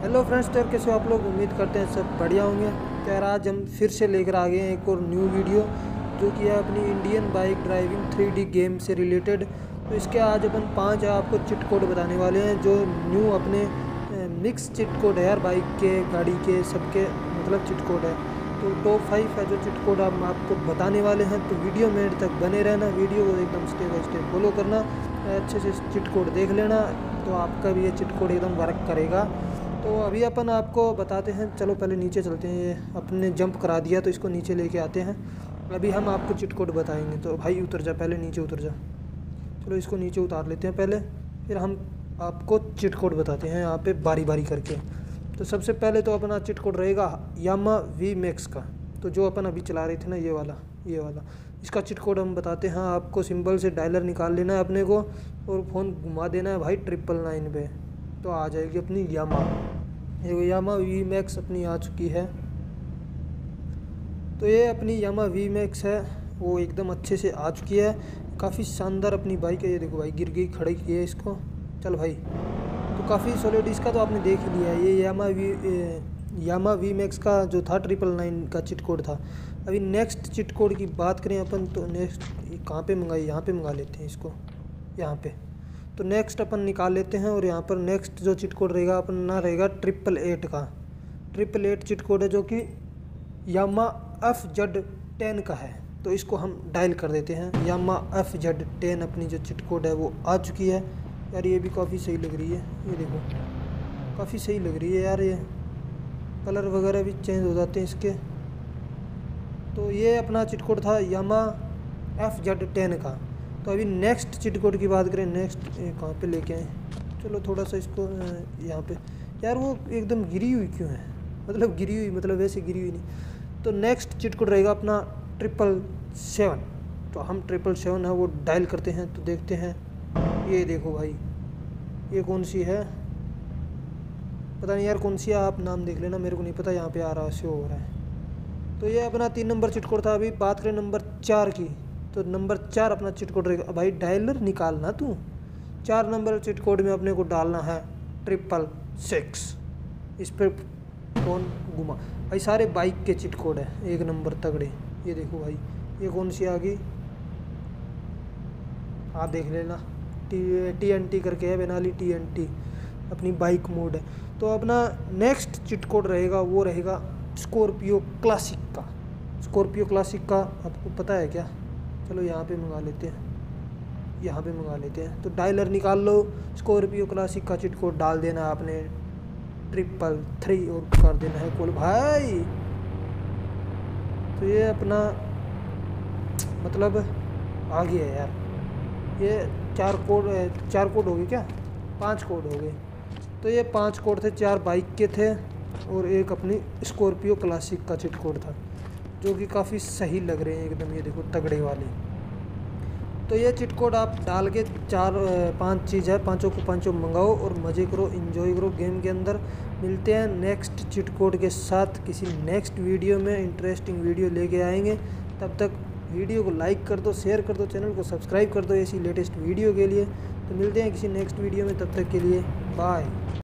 Hello friends, तो कैसे हो आप लोग। उम्मीद करते हैं सब बढ़िया होंगे। तो यार आज हम फिर से लेकर आ गए हैं एक और न्यू वीडियो जो कि है अपनी Indian bike driving 3D game से रिलेटेड। तो इसके आज अपन 5 आपको चिट कोड बताने वाले हैं जो न्यू अपने मिक्स चिट कोड है यार, बाइक के गाड़ी के सबके मतलब चिट कोड है। तो टॉप 5 है जो चिट कोड हम आपको बताने वाले हैं। तो वीडियो में एंड तक बने रहना, वीडियो को एकदम स्टेप बाई स्टेप फॉलो करना, अच्छे से चिट कोड देख लेना, तो आपका भी ये चिट कोड एकदम वर्क करेगा। तो अभी अपन आपको बताते हैं। चलो पहले नीचे चलते हैं, ये अपने जंप करा दिया तो इसको नीचे लेके आते हैं। अभी हम आपको चिट कोड बताएंगे। तो भाई उतर जा, पहले नीचे उतर जा। चलो इसको नीचे उतार लेते हैं पहले, फिर हम आपको चिट कोड बताते हैं यहाँ पे बारी बारी करके। तो सबसे पहले तो अपना चिट कोड रहेगा यामा वी मैक्स का। तो जो अपन अभी चला रहे थे ना, ये वाला इसका चिट कोड हम बताते हैं आपको। सिंबल से डायलर निकाल लेना है अपने को और फ़ोन घुमा देना है भाई 999 पे, तो आ जाएगी अपनी यामा वी मैक्स अपनी आ चुकी है। तो ये अपनी यामा वी मैक्स है, वो एकदम अच्छे से आ चुकी है। काफ़ी शानदार अपनी बाइक है। ये देखो भाई, गिर गई, खड़ी की है इसको। चल भाई, तो काफ़ी सॉलिड इसका तो आपने देख ही लिया है। ये यामा वी मैक्स का जो था 999 का चिट कोड था। अभी नेक्स्ट चिट कोड की बात करें अपन, तो नेक्स्ट कहाँ पे मंगाई, यहाँ पे मंगा लेते हैं इसको, यहाँ पे। तो नेक्स्ट अपन निकाल लेते हैं और यहाँ पर नेक्स्ट जो चिट कोड रहेगा अपना रहेगा 888 का। 888 चिट कोड है जो कि यामा FZ10 का है। तो इसको हम डायल कर देते हैं। यामा FZ10 अपनी जो चिट कोड है वो आ चुकी है। यार ये भी काफ़ी सही लग रही है, ये देखो काफ़ी सही लग रही है यार। ये कलर वगैरह भी चेंज हो जाते हैं इसके। तो ये अपना चिट कोड था यामा FZ10 का। तो अभी नेक्स्ट चिट कोड की बात करें, नेक्स्ट कहाँ पे लेके आए। चलो थोड़ा सा इसको यहाँ पे। यार वो एकदम गिरी हुई क्यों है, मतलब गिरी हुई मतलब वैसे गिरी हुई नहीं। तो नेक्स्ट चिट कोड रहेगा अपना 777। तो हम 777 है वो डायल करते हैं तो देखते हैं। ये देखो भाई, ये कौन सी है पता नहीं यार, कौन सी है आप नाम देख लेना, मेरे को नहीं पता। यहाँ पे आ रहा है, शो हो रहा है। तो ये अपना 3 नंबर चिट कोड था। अभी बात करें नंबर 4 की, तो नंबर 4 अपना चिट कोड रहेगा। भाई डायलर निकालना तू। 4 नंबर चिट कोड में अपने को डालना है 666। इस पर फोन घुमा भाई। सारे बाइक के चिट कोड है, 1 नंबर तगड़े। ये देखो भाई, ये कौन सी आ गई आप देख लेना, TNT करके है, बेनाली TNT अपनी बाइक मोड है। तो अपना नेक्स्ट चिट कोड रहेगा वो रहेगा स्कॉर्पियो क्लासिक का। स्कॉर्पियो क्लासिक का आपको पता है क्या? चलो यहाँ पे मंगा लेते हैं, यहाँ पे मंगा लेते हैं। तो डायलर निकाल लो, स्कॉर्पियो क्लासिक का चिट कोड डाल देना आपने 333 और कर देना है कॉल भाई। तो ये अपना मतलब आ गया है यार। ये 4 कोड हो गए क्या, 5 कोड हो गए। तो ये 5 कोड थे, 4 बाइक के थे और एक अपनी स्कॉर्पियो क्लासिक का चिट कोड था जो कि काफ़ी सही लग रहे हैं एकदम। ये देखो तगड़े वाले। तो ये चिट कोड आप डाल के 5 चीज़ है, पाँचों को पाँचों मंगाओ और मज़े करो, एंजॉय करो गेम के अंदर। मिलते हैं नेक्स्ट चिट कोड के साथ किसी नेक्स्ट वीडियो में। इंटरेस्टिंग वीडियो लेके आएंगे। तब तक वीडियो को लाइक कर दो, शेयर कर दो, चैनल को सब्सक्राइब कर दो ऐसी लेटेस्ट वीडियो के लिए। तो मिलते हैं किसी नेक्स्ट वीडियो में, तब तक के लिए बाय।